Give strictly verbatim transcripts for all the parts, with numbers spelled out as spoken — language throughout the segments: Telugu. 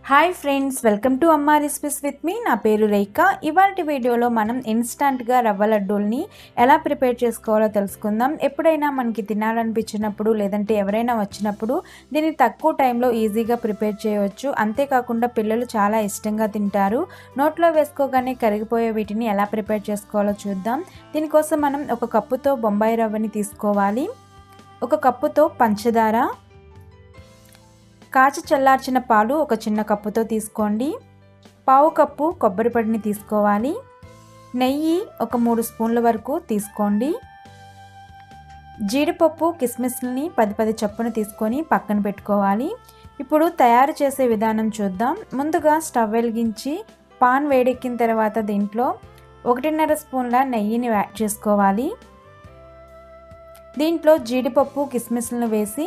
Hi friends, welcome to Amma recipes with me. నా పేరు రేఖ. ఇవాల్టి వీడియోలో మనం ఇన్స్టంట్గా రవ్వ లడ్డూల్ని ఎలా ప్రిపేర్ చేసుకోవాలో తెలుసుకుందాం. ఎప్పుడైనా మనకి తినాలనిపించినప్పుడు లేదంటే ఎవరైనా వచ్చినప్పుడు దీన్ని తక్కువ టైంలో ఈజీగా ప్రిపేర్ చేయవచ్చు. అంతేకాకుండా పిల్లలు చాలా ఇష్టంగా తింటారు. నోట్లో వేసుకోగానే కరిగిపోయే వీటిని ఎలా ప్రిపేర్ చేసుకోవాలో చూద్దాం. దీనికోసం మనం ఒక కప్పుతో బొంబాయి రవ్వని తీసుకోవాలి, ఒక కప్పుతో పంచదార, కాచి చల్లార్చిన పాలు ఒక చిన్న కప్పుతో తీసుకోండి, పావు కప్పు కొబ్బరి పొడిని తీసుకోవాలి, నెయ్యి ఒక మూడు స్పూన్ల వరకు తీసుకోండి, జీడిపప్పు కిస్మిస్ని పది పది చొప్పున తీసుకొని పక్కన పెట్టుకోవాలి. ఇప్పుడు తయారు చేసే విధానం చూద్దాం. ముందుగా స్టవ్ వెలిగించి పాన్ వేడెక్కిన తర్వాత దీంట్లో ఒకటిన్నర స్పూన్ల నెయ్యిని యాడ్ చేసుకోవాలి. దీంట్లో జీడిపప్పు కిస్మిస్లను వేసి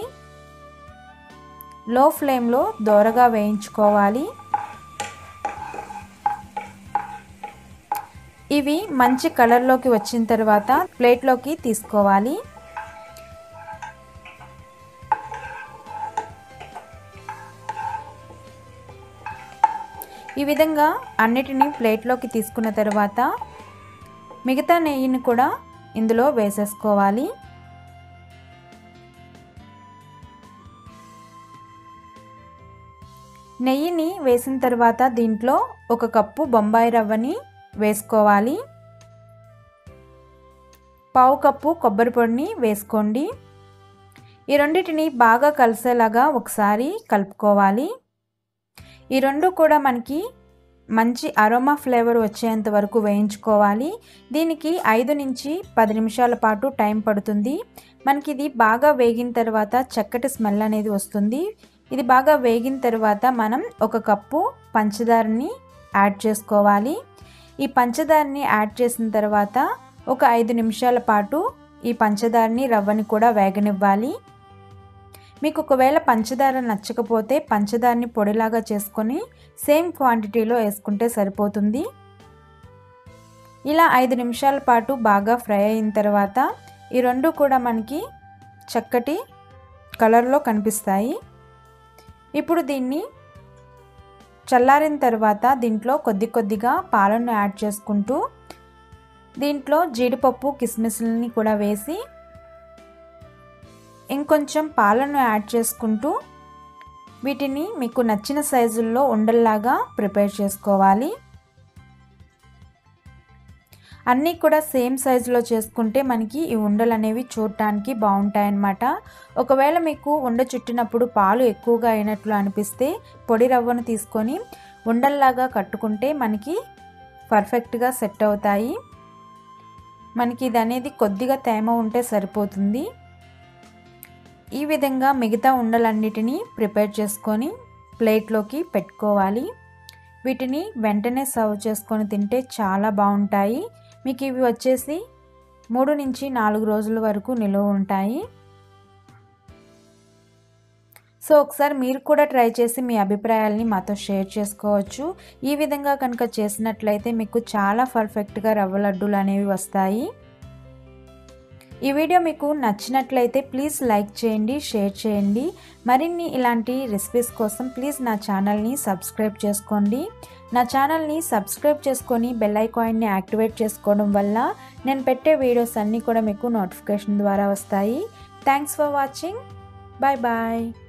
లో ఫ్లేమ్లో దోరగా వేయించుకోవాలి. ఇవి మంచి కలర్లోకి వచ్చిన తర్వాత ప్లేట్లోకి తీసుకోవాలి. ఈ విధంగా అన్నిటినీ ప్లేట్లోకి తీసుకున్న తర్వాత మిగతా నెయ్యిని కూడా ఇందులో వేసేసుకోవాలి. నెయ్యిని వేసిన తర్వాత దీంట్లో ఒక కప్పు బొంబాయి రవ్వని వేసుకోవాలి, పావు కప్పు కొబ్బరి పొడిని వేసుకోండి. ఈ రెండింటిని బాగా కలిసేలాగా ఒకసారి కలుపుకోవాలి. ఈ రెండు కూడా మనకి మంచి అరోమా ఫ్లేవర్ వచ్చేంత వరకు వేయించుకోవాలి. దీనికి ఐదు నుంచి పది నిమిషాల పాటు టైం పడుతుంది. మనకి ఇది బాగా వేగిన తర్వాత చక్కటి స్మెల్ అనేది వస్తుంది. ఇది బాగా వేగిన తర్వాత మనం ఒక కప్పు పంచదారని యాడ్ చేసుకోవాలి. ఈ పంచదారని యాడ్ చేసిన తర్వాత ఒక ఐదు నిమిషాల పాటు ఈ పంచదారని రవ్వని కూడా వేగనివ్వాలి. మీకు ఒకవేళ పంచదార నచ్చకపోతే పంచదారని పొడిలాగా చేసుకొని సేమ్ క్వాంటిటీలో వేసుకుంటే సరిపోతుంది. ఇలా ఐదు నిమిషాల పాటు బాగా ఫ్రై అయిన తర్వాత ఈ రెండు కూడా మనకి చక్కటి కలర్లో కనిపిస్తాయి. ఇప్పుడు దీన్ని చల్లారిన తర్వాత దీంట్లో కొద్ది కొద్దిగా పాలను యాడ్ చేసుకుంటూ దీంట్లో జీడిపప్పు కిస్మిస్లని కూడా వేసి ఇంకొంచెం పాలను యాడ్ చేసుకుంటూ వీటిని మీకు నచ్చిన సైజుల్లో ఉండల్లాగా ప్రిపేర్ చేసుకోవాలి. అన్నీ కూడా సేమ్ సైజులో చేసుకుంటే మనకి ఈ ఉండలు అనేవి చూడటానికి బాగుంటాయి అన్నమాట. ఒకవేళ మీకు ఉండ చుట్టినప్పుడు పాలు ఎక్కువగా అయినట్లు అనిపిస్తే పొడి రవ్వను తీసుకొని ఉండల్లాగా కట్టుకుంటే మనకి పర్ఫెక్ట్గా సెట్ అవుతాయి. మనకి ఇది అనేది కొద్దిగా తేమ ఉంటే సరిపోతుంది. ఈ విధంగా మిగతా ఉండలన్నిటినీ ప్రిపేర్ చేసుకొని ప్లేట్లోకి పెట్టుకోవాలి. వీటిని వెంటనే సర్వ్ చేసుకొని తింటే చాలా బాగుంటాయి. మీకు ఇవి వచ్చేసి మూడు నుంచి నాలుగు రోజుల వరకు నిలువ ఉంటాయి. సో ఒకసారి మీరు కూడా ట్రై చేసి మీ అభిప్రాయాలని మాతో షేర్ చేసుకోవచ్చు. ఈ విధంగా కనుక చేసినట్లయితే మీకు చాలా పర్ఫెక్ట్గా రవ్వ లడ్డూలు అనేవి వస్తాయి. ఈ వీడియో మీకు నచ్చినట్లయితే ప్లీజ్ లైక్ చేయండి, షేర్ చేయండి. మరిన్ని ఇలాంటి రెసిపీస్ కోసం ప్లీజ్ నా ఛానల్ని సబ్స్క్రైబ్ చేసుకోండి. నా ఛానల్ని సబ్స్క్రైబ్ చేసుకొని బెల్ ఐకాన్ని యాక్టివేట్ చేసుకోవడం వల్ల నేను పెట్టే వీడియోస్ అన్నీ కూడా మీకు నోటిఫికేషన్ ద్వారా వస్తాయి. Thanks for watching. Bye bye.